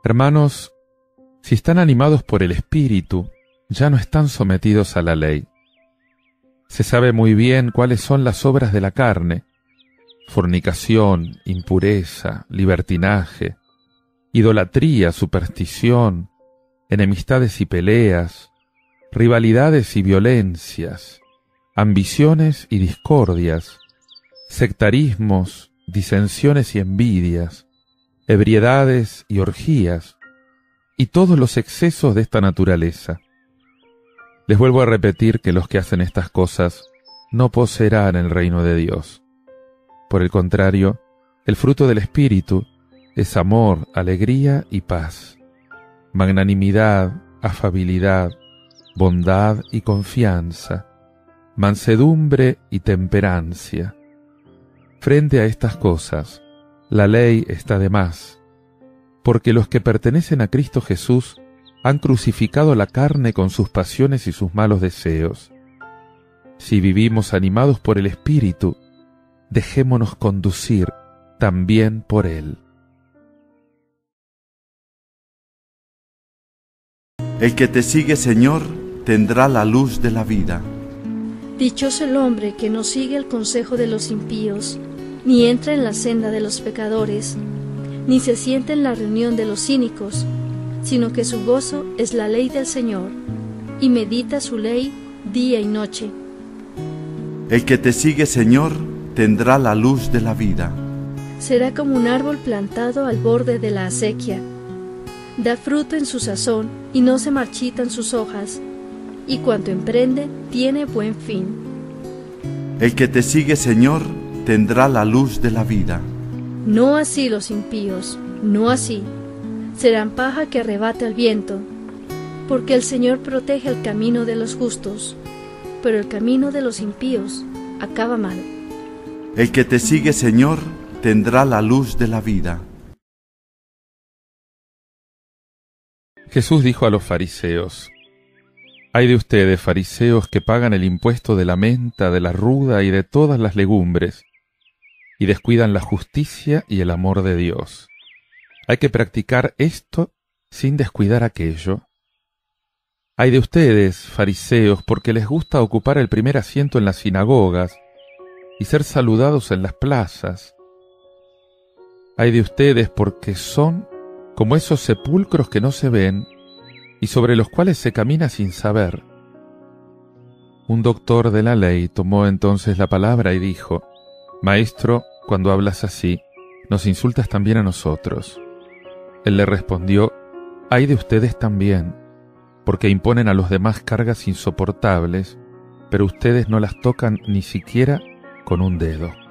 Hermanos, si están animados por el Espíritu, ya no están sometidos a la ley. Se sabe muy bien cuáles son las obras de la carne: fornicación, impureza, libertinaje, idolatría, superstición, enemistades y peleas, rivalidades y violencias, ambiciones y discordias, sectarismos, disensiones y envidias, ebriedades y orgías, y todos los excesos de esta naturaleza. Les vuelvo a repetir que los que hacen estas cosas no poseerán el reino de Dios. Por el contrario, el fruto del Espíritu es amor, alegría y paz, magnanimidad, afabilidad, bondad y confianza, mansedumbre y temperancia. Frente a estas cosas, la ley está de más, porque los que pertenecen a Cristo Jesús han crucificado la carne con sus pasiones y sus malos deseos. Si vivimos animados por el Espíritu, dejémonos conducir también por Él. El que te sigue, Señor, tendrá la luz de la vida. Dichoso el hombre que no sigue el consejo de los impíos, ni entra en la senda de los pecadores, ni se sienta en la reunión de los cínicos, sino que su gozo es la ley del Señor, y medita su ley día y noche. El que te sigue, Señor, tendrá la luz de la vida. Será como un árbol plantado al borde de la acequia. Da fruto en su sazón, y no se marchitan sus hojas, y cuanto emprende tiene buen fin. El que te sigue, Señor, tendrá la luz de la vida. No así los impíos, no así. Serán paja que arrebata el viento, porque el Señor protege el camino de los justos, pero el camino de los impíos acaba mal. El que te sigue, Señor, tendrá la luz de la vida. Jesús dijo a los fariseos: «Ay de ustedes, fariseos, que pagan el impuesto de la menta, de la ruda y de todas las legumbres, y descuidan la justicia y el amor de Dios. Hay que practicar esto sin descuidar aquello. Ay de ustedes, fariseos, porque les gusta ocupar el primer asiento en las sinagogas y ser saludados en las plazas. Ay de ustedes, porque son como esos sepulcros que no se ven y sobre los cuales se camina sin saber». Un doctor de la ley tomó entonces la palabra y dijo: «Maestro, cuando hablas así, nos insultas también a nosotros». Él le respondió: «Ay de ustedes también, porque imponen a los demás cargas insoportables, pero ustedes no las tocan ni siquiera con un dedo».